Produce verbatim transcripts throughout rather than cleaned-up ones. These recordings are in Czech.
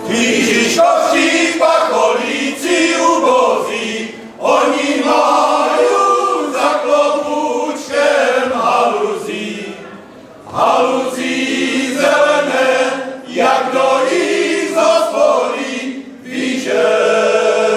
Žižkovští pacholíci ubozí, oni majú za klobúčkem haluzí. Haluzí zelené, jak do ich z hospodí vyžene.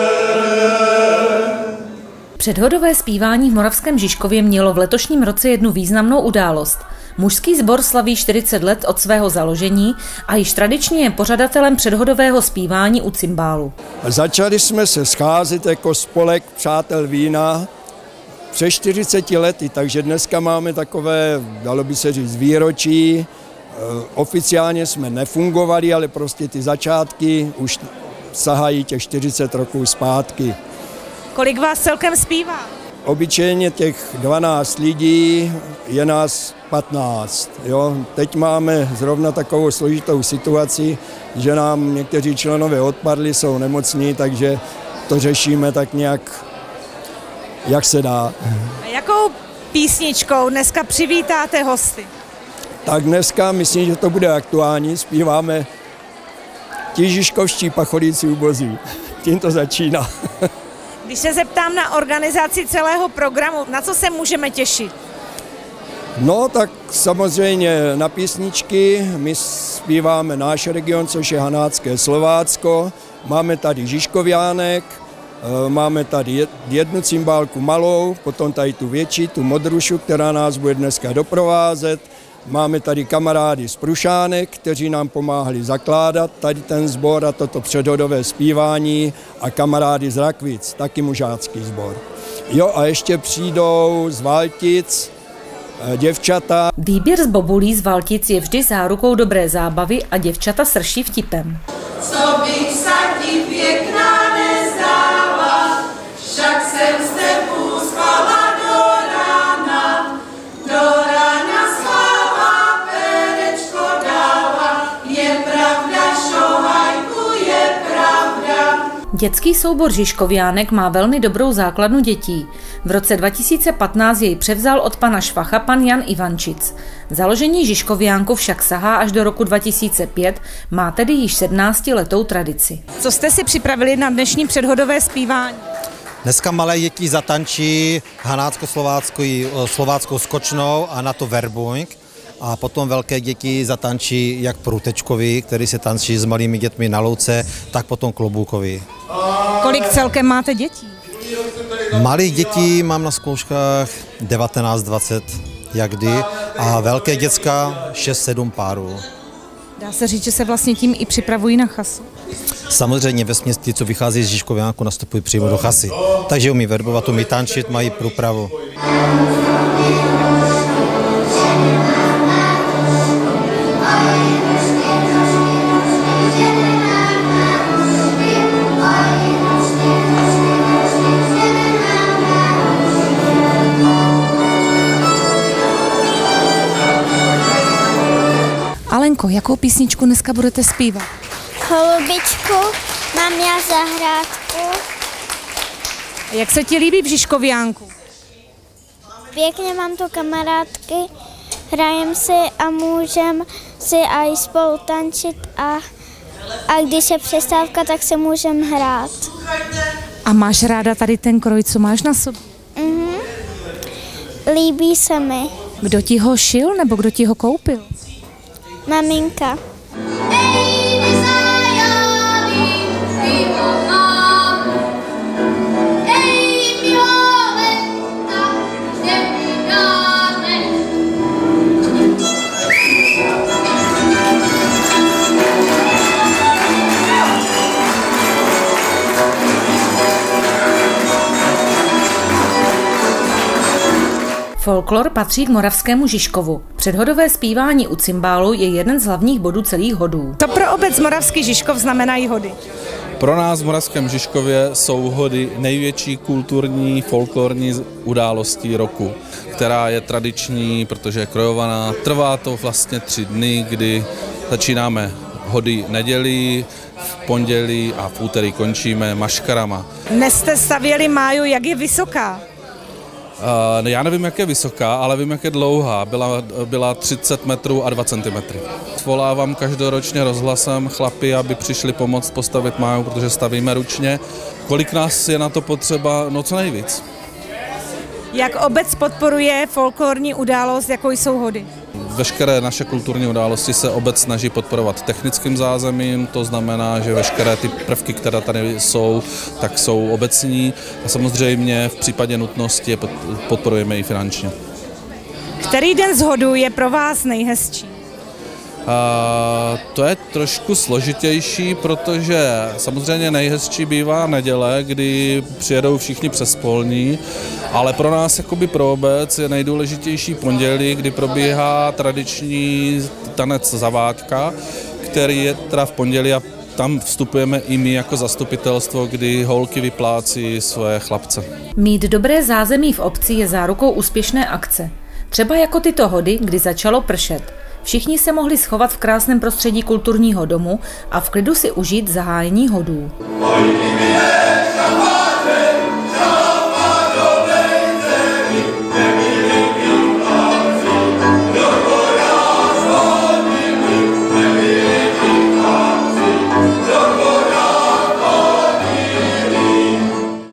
Předhodové zpívání v Moravském Žižkově mělo v letošním roce jednu významnou událost. Mužský sbor slaví čtyřicet let od svého založení a již tradičně je pořadatelem předhodového zpívání u cymbálu. Začali jsme se scházet jako spolek přátel vína před čtyřiceti lety, takže dneska máme takové, dalo by se říct, výročí. Oficiálně jsme nefungovali, ale prostě ty začátky už sahají těch čtyřicet roků zpátky. Kolik vás celkem zpívá? Obyčejně těch dvanáct lidí, je nás patnáct. Jo. Teď máme zrovna takovou složitou situaci, že nám někteří členové odpadli, jsou nemocní, takže to řešíme tak nějak, jak se dá. A jakou písničkou dneska přivítáte hosty? Tak dneska myslím, že to bude aktuální. Zpíváme Ti žižkovští pacholíci ubozí. Tím to začíná. Když se zeptám na organizaci celého programu, na co se můžeme těšit? No tak samozřejmě na písničky. My zpíváme náš region, což je Hanácké Slovácko. Máme tady Žižkoviánek, máme tady jednu cymbálku malou, potom tady tu větší, tu modrušu, která nás bude dneska doprovázet. Máme tady kamarády z Prušánek, kteří nám pomáhali zakládat tady ten sbor a toto předhodové zpívání, a kamarády z Rakvic, taky mužácký sbor. Jo, a ještě přijdou z Valtic děvčata. Výběr z bobulí z Valtic je vždy zárukou dobré zábavy a děvčata srší vtipem. Co bych sa ti pěkná nezdáva, však jsem s tebou spala do rána, do rána sláva perečko dáva, je pravda, šohajku, je pravda. Dětský soubor Žižkoviánek má velmi dobrou základnu dětí. V roce dva tisíce patnáct jej převzal od pana Švacha pan Jan Ivančic. Založení Žižkoviánku však sahá až do roku dva tisíce pět, má tedy již sedmnáctiletou tradici. Co jste si připravili na dnešní předhodové zpívání? Dneska malé děti zatančí hanácko-slováckou skočnou a na to verbuňk. A potom velké děti zatančí jak průtečkovi, který se tančí s malými dětmi na louce, tak potom kloboukovi. Kolik celkem máte dětí? Malých dětí mám na zkouškách devatenáct dvacet, jak kdy, a velké děcka šest sedm párů. Dá se říct, že se vlastně tím i připravují na chasu? Samozřejmě vesměs ti, co vychází z Žižkoviánku, nastupují přímo do chasy. Takže umí verbovat, umí tančit, mají průpravu. Alenko, jakou písničku dneska budete zpívat? Holubičku, mám já zahrádku. Jak se ti líbí v Žižkoviánku? Pěkně, mám tu kamarádky, hrajem si a můžem si aj spolu tančit a, a když je přestávka, tak se můžem hrát. A máš ráda tady ten kroj, co máš na sobě? Mhm. Líbí se mi. Kdo ti ho šil nebo kdo ti ho koupil? Maminka. Folklor patří k Moravskému Žižkovu. Předhodové zpívání u cymbálu je jeden z hlavních bodů celých hodů. Co pro obec Moravský Žižkov znamenají hody? Pro nás v Moravském Žižkově jsou hody největší kulturní folklorní událostí roku, která je tradiční, protože je krojovaná. Trvá to vlastně tři dny, kdy začínáme hody nedělí, v pondělí a v úterý končíme maškarama. Dnes jste stavěli máju, jak je vysoká? Já nevím, jak je vysoká, ale vím, jak je dlouhá. Byla, byla třicet metrů a dva centimetry. Volávám každoročně rozhlasem chlapi, aby přišli pomoct postavit máju, protože stavíme ručně. Kolik nás je na to potřeba? No co nejvíc. Jak obec podporuje folklorní událost, jako jsou hody? Veškeré naše kulturní události se obec snaží podporovat technickým zázemím, to znamená, že veškeré ty prvky, které tady jsou, tak jsou obecní a samozřejmě v případě nutnosti je podporujeme i finančně. Který den z hodu je pro vás nejhezčí? A to je trošku složitější, protože samozřejmě nejhezčí bývá neděle, kdy přijedou všichni přes polní, ale pro nás, jakoby pro obec, je nejdůležitější pondělí, kdy probíhá tradiční tanec Zavádka, který je teda v pondělí a tam vstupujeme i my jako zastupitelstvo, kdy holky vyplácí své chlapce. Mít dobré zázemí v obci je zárukou úspěšné akce. Třeba jako tyto hody, kdy začalo pršet. Všichni se mohli schovat v krásném prostředí kulturního domu a v klidu si užít zahájení hodů.